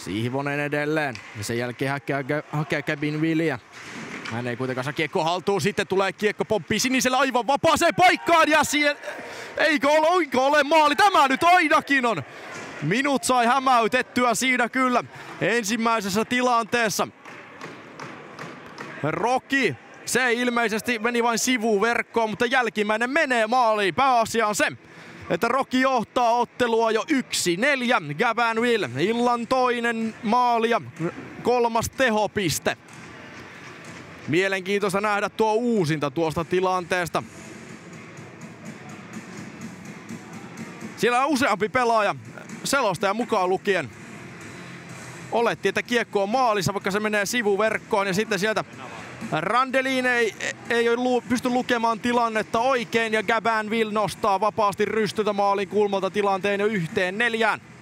Sihvonen edelleen. Ja sen jälkeen hakee Gavin Willia. Hän ei kuitenkaan saa kiekko haltuun. Sitten tulee kiekko, pomppii sinisellä aivan vapaaseen paikkaan. Ja siihen... Eikö ole maali? Tämä nyt ainakin on. Minut sai hämäytettyä siinä kyllä ensimmäisessä tilanteessa. Rocky. Se ilmeisesti meni vain sivuverkkoon, mutta jälkimmäinen menee maaliin. Pääasia on se, että Rocky johtaa ottelua jo 1-4. Gavin Will, illan toinen maali ja 3. tehopiste. Mielenkiintoista nähdä tuo uusinta tuosta tilanteesta. Siellä on useampi pelaaja, selostaja mukaan lukien. Oletti, että kiekko on maalissa, vaikka se menee sivuverkkoon ja sitten sieltä Randelin ei pysty lukemaan tilannetta oikein ja Gavin Will nostaa vapaasti rystyltä maalin kulmalta tilanteen jo 1-4.